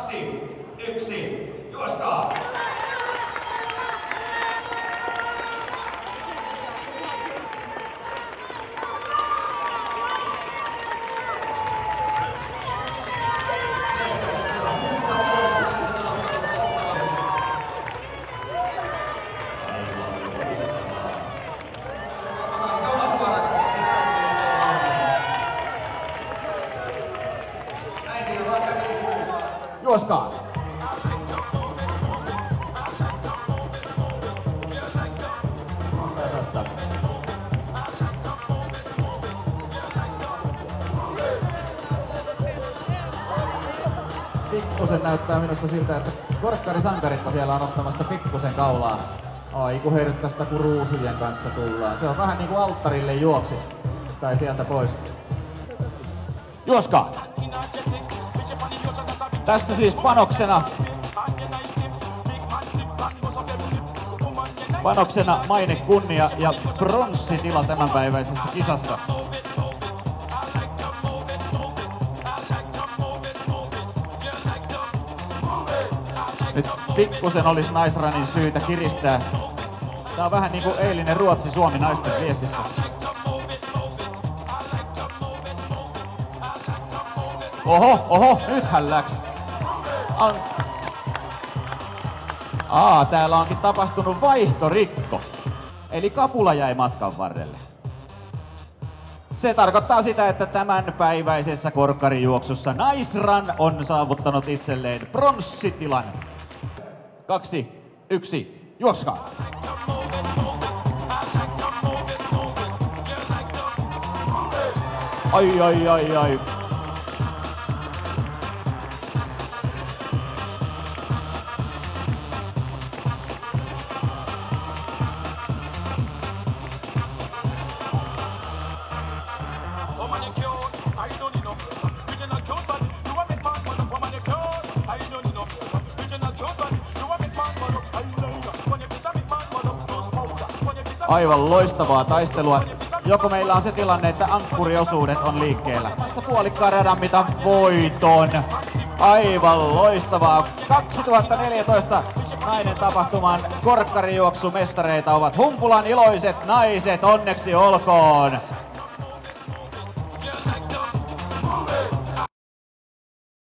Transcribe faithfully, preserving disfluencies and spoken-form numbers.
kaksi, yksi, juostaan! Juoskaa! Pikkusen näyttää minusta siltä, että korkkarisankaritpa siellä on ottamassa pikkusen kaulaa. Ai kun herkkästä kun ruusujen kanssa tullaan. Se on vähän niinku alttarille juoksis. Tai sieltä pois. Juoskaa! Tässä siis panoksena. Panoksena maine, kunnia ja pronssitila tämänpäiväisessä kisassa. Nyt pikkusen olisi naisranin syytä kiristää. Tää on vähän niinku eilinen Ruotsi-Suomi naisten viestissä. Oho, oho, nythän läks. An... Aa, täällä onkin tapahtunut vaihtorikko. Eli kapula jäi matkan varrelle. Se tarkoittaa sitä, että tämänpäiväisessä korkkarijuoksussa naisran on saavuttanut itselleen pronssitilan. Kaksi, yksi, juoskaa! Ai, ai, ai, ai. Aivan loistavaa taistelua. Joko meillä on se tilanne, että ankkuriosuudet on liikkeellä. Tässä puolikkaan radan mitan voiton. Aivan loistavaa. kaksituhattaneljätoista nainen tapahtuman korkkarijuoksumestareita ovat Humpulan iloiset naiset. Onneksi olkoon.